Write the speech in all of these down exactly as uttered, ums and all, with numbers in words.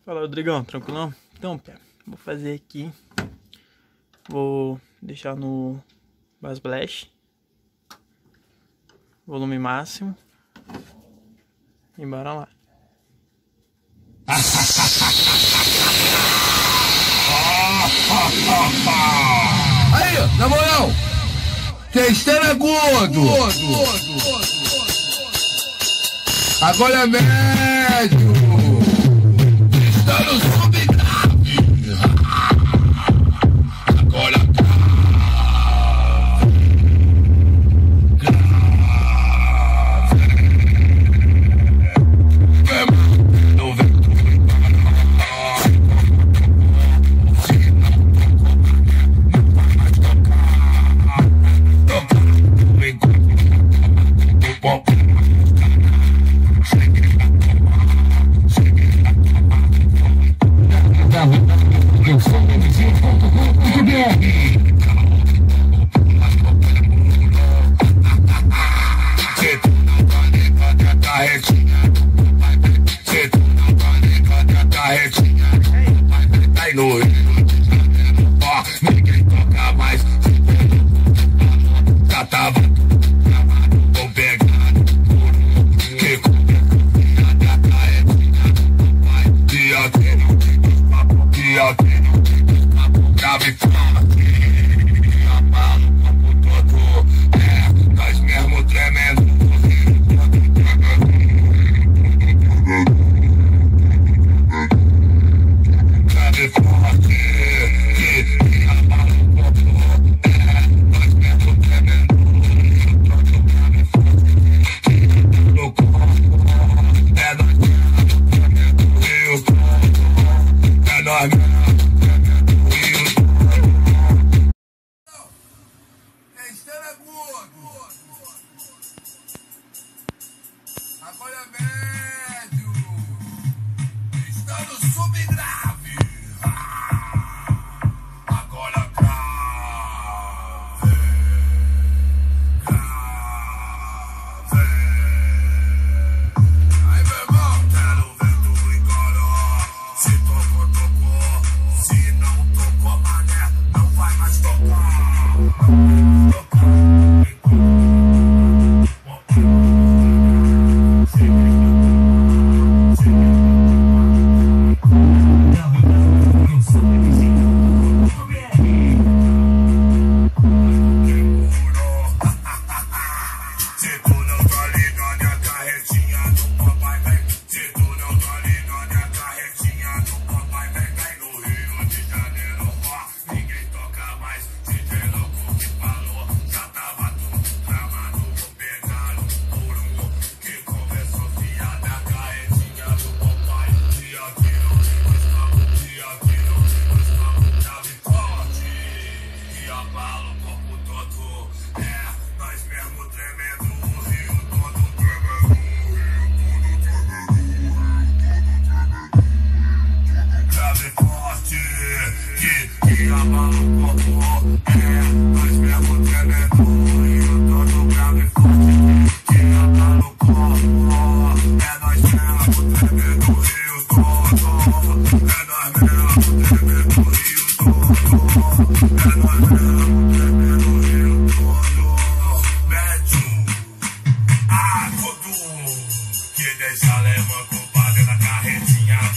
Fala, Rodrigão, tranquilão? Então, pé, vou fazer aqui. Vou deixar no Bass Blast, volume máximo. E bora lá. Aí, na moral, testando agudo. Agora é médio. Testando subgrave. Agora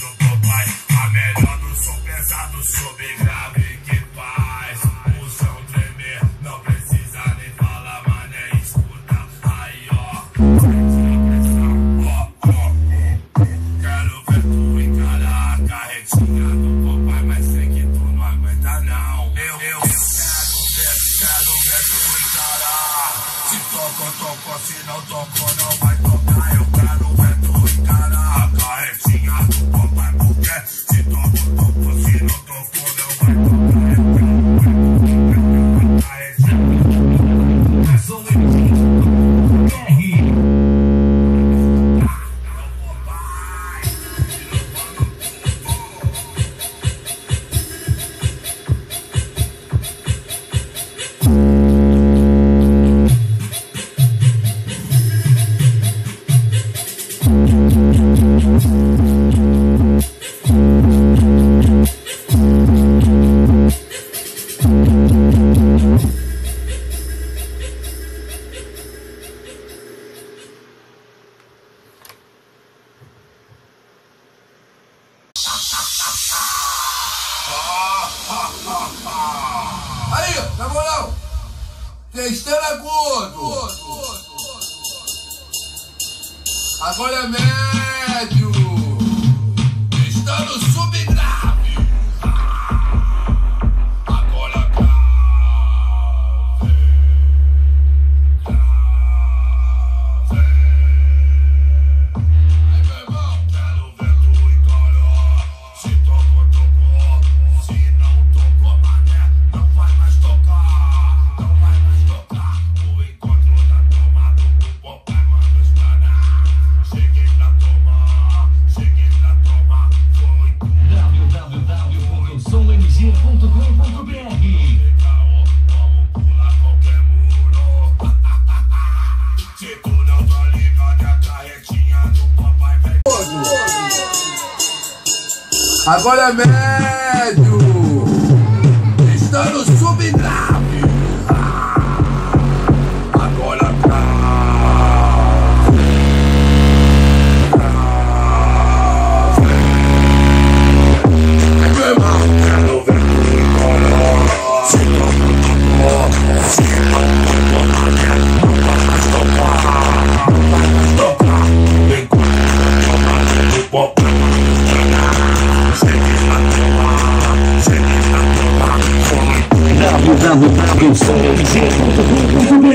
Sob grave que faz o som. Aí, na moral, testando agudo. Agora é médio. Testando subgrave. Agora grave. Grave. Aí, meu irmão, quero ver tu encarar. Se tocou, tocou. Se não tocou, mané, não vai mais tocar. Não vai mais tocar. O encontro da tomada do papai manda explanar. Cheguei pra tomar, cheguei pra tomar. Foi tudo. w w w ponto som m g ponto com ponto b r. Vamos pular qualquer muro. Se tu não tá ligado, é a carretinha do papai vem. Agora é médio. Está no subgrave. Agora grave. Grave. Meu irmão, quero ver tu encorar. Se não tocou, se não tocou, mané, não vai mais tocar. Não vai mais tocar. Enquanto eu tomar do papai manda explanar. Cheguei pra tomar, cheguei pra tomar. Foi tudo. w w w ponto som m g ponto com ponto b r.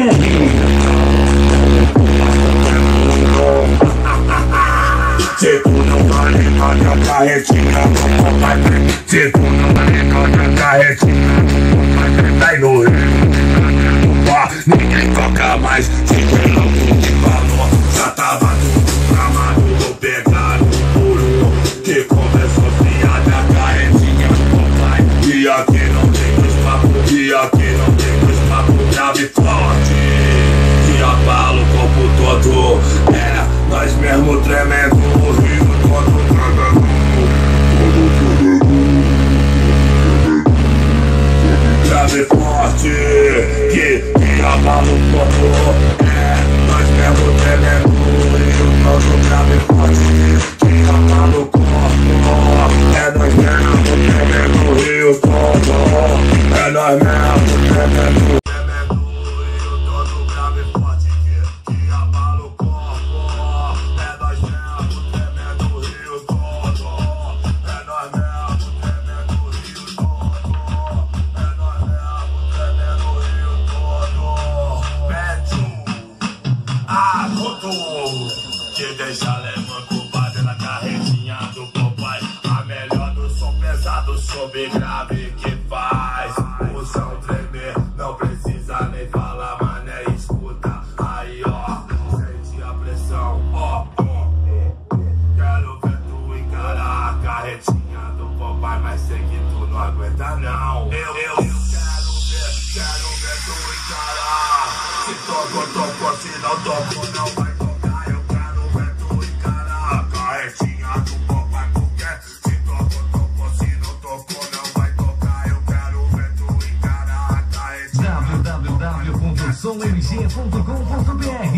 Se tu não tá ligado, a carretinha do papai vem. Se tu não tá ligado, a carretinha do papai vem. Vai no rio, ah, ninguém toca mais. Se pelo que falou, já tava tudo tramado. Vou pegar o puro que começou a piada, a carretinha do papai. E aqui não tem dois papos, e aqui não tem dois papos. Grave forte, que abala o corpo todo. É, nós mesmo tremendo, o rio todo tremendo. Grave forte, que, que abala o corpo. É, nós mesmo tremendo, o rio todo. Grave forte, que abala o corpo. É nós mesmo tremendo, o rio todo. É nós mesmo tremendo. Que deixa leva culpada na carretinha do papai. A melhor do som pesado, sob grave que faz o chão tremer. Não precisa nem falar, mané, escuta. Aí ó, sente a pressão, ó, ó. Quero ver tu encarar a carretinha do papai, mas sei que tu não aguenta não. Eu, eu, eu quero ver, quero ver tu encarar. Se tocou, tocou, se não tocou, não vai tocar. w w w ponto som m g ponto com ponto b r.